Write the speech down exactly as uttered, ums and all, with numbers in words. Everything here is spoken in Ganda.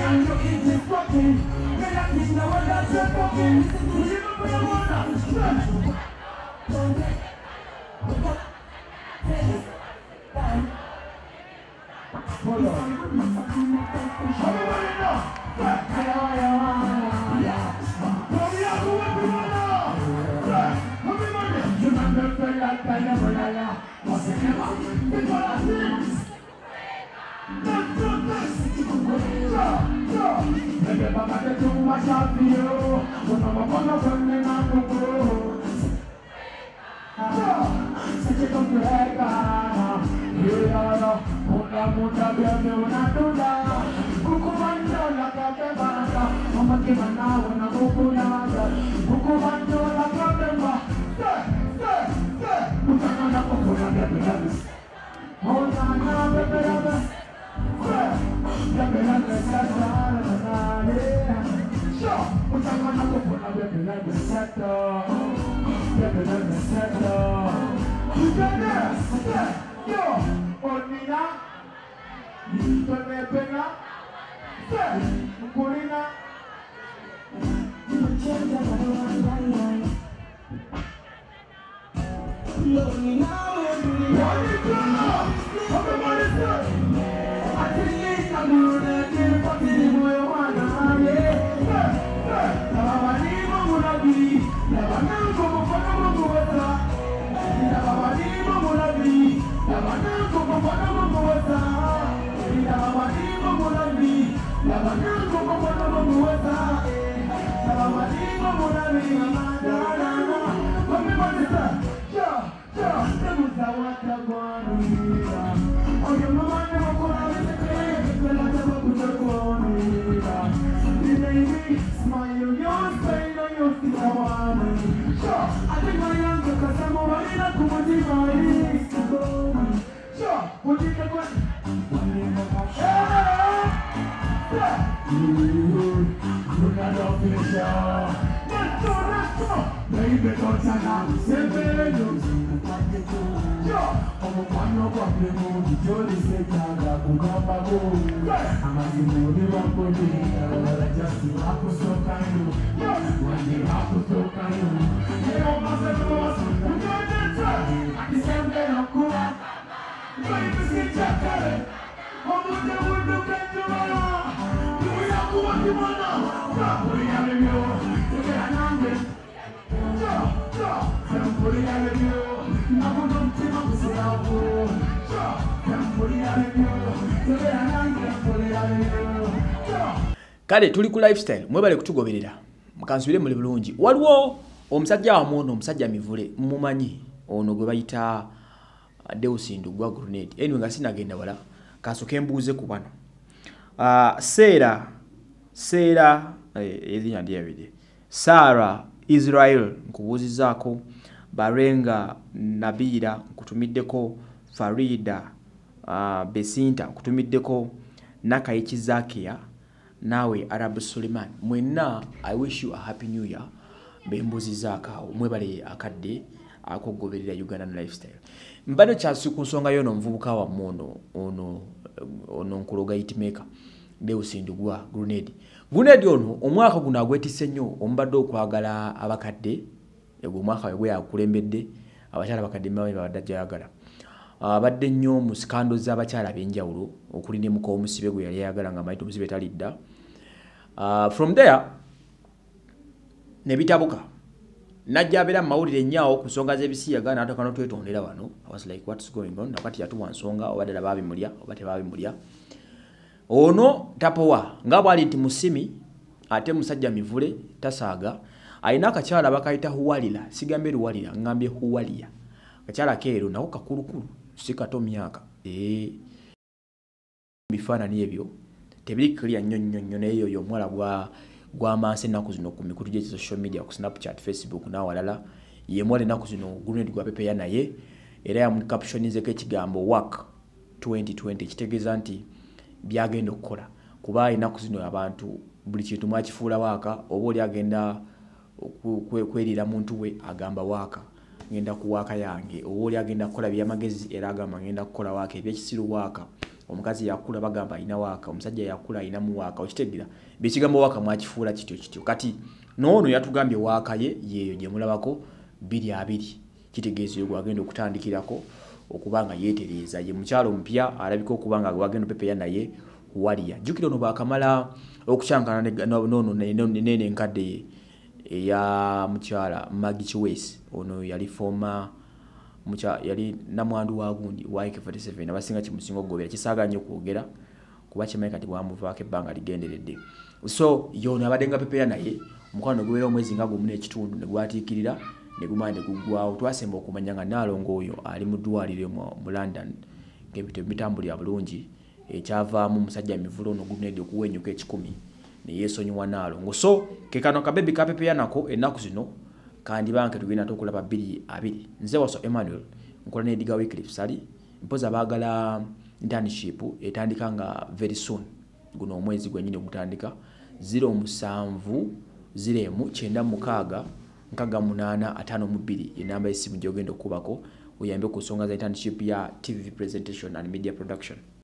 Kale tuli ku lifestyle mwebale kutugoberera mukansubire muli bulungi waliwo omusajja wa muno omusajja mivule mumanyi ono gwe bayita Deusindu gwa grenade anyway nga sinagenda wala kasoke mbuuze ku bano uh, Sera Sera ezinya ndiye bide Sarah Israel nkubuzizaako Barenga Nabira nkutumiddeko Farida uh, Besinta nkutumiddeko Nakayichi Zakia nawe Arabu Suleiman mwenna I wish you a happy new year bembuzi zakao mwebale akadde akogoberera Uganda lifestyle mbano chasu kunsonga yono mvubuka wa mono ono ono nkuloga hitmaker Deusindu gwa grenade grenade ono omwaka guno agwetise nnyo ombadde okwagala abakadde ego mwaka we yakulembedde abakyala bakadde mawe babadajjagala abadde nnyo mu scandals z'abakyala benjawulo okuli ne muko omusibe gwe yali yagala nga maito omusibe talidda uh, from there ne bitabuka najja abera mawulire nnyawo ku nsonga z'ebisiyaga n'atoka n'otwetondera wano I was like what's going on nakati yatuwa nsonga obadde babimulya obadde babimulya ono tapowa nga bwali nti musimi ate musajja mivule tasaaga alina akakyala bakayita huwalira sigambe luwalira ngambye huwaliya akakyala keero nako kakulukulu sikato myaka eh bifaanani ebyo tebiri clear nnyo nnyo nnyo neyo yo mwala gwa gwa manse naku zino ku mikutu gye social media ku Snapchat Facebook na walala ye mwale naku zino grenade gwa pepe ya naye era ya caption zeke kigambo work twenty twenty kitegeza nti byagenda okukola kuba inaku zino abantu buli kintu mwakifuula waaka oba oli agenda kwerira muntu we agamba waaka ngenda kuwaaka yange oba oli agenda kukola byamagezi era agamba ngenda kukola waaka ebyekisiru waaka omukazi yakula bagamba ina waka omusajja yakula ina muwaka okitegira bikigambo waka mwakifuula kityo kityo kati noono yatugambye waka ye yeyo gye mulabako biri abiri kitegeeza yo gwagenda okutandikirako okubanga yeetereza ye mukyalo mpya alabika okubanga gwagenda pepe ya naye waliya jukiro no bakamala okuchankana noono nene nkadde ye ya mukyala Maggie Chiwesi ono yali former mucha yali namwandu wa gundi wa A K forty-seven abasinga kimusingo gobera kisaga nnyo kwogera kuba kimaye kati bwamuvaako ebbanga ligenderedde so yona abadenga pepe naye mukwano gobera omwezi nga gumu n'ekitundu ne gwatiikirira ne gumande gugwawo twasemba okumanya nga Nalongo oyo ali mu ddwaliro mu London ng'ebintu bitambulira bulungi ekyavaamu musajja mivulo ono gumnedi okuwenyuka ekikumi ne yeesonyiwa Nalongo so ke kano kabebi ka pepe nako ennaku zino kandi banke tugenda tokulaba bbiri abiri nze waso Emmanuel nkola ne Diga Wycliffe sali mpoza baagala internship etandika nga very soon guno omwezi gwennyini ogutandika zero musanvu ziremu kyenda mukaaga nkaga munaana ataano mu bbiri enamba y'essimu gy'ogenda okubako oyambe ku nsonga za internship ya T V presentation and media production.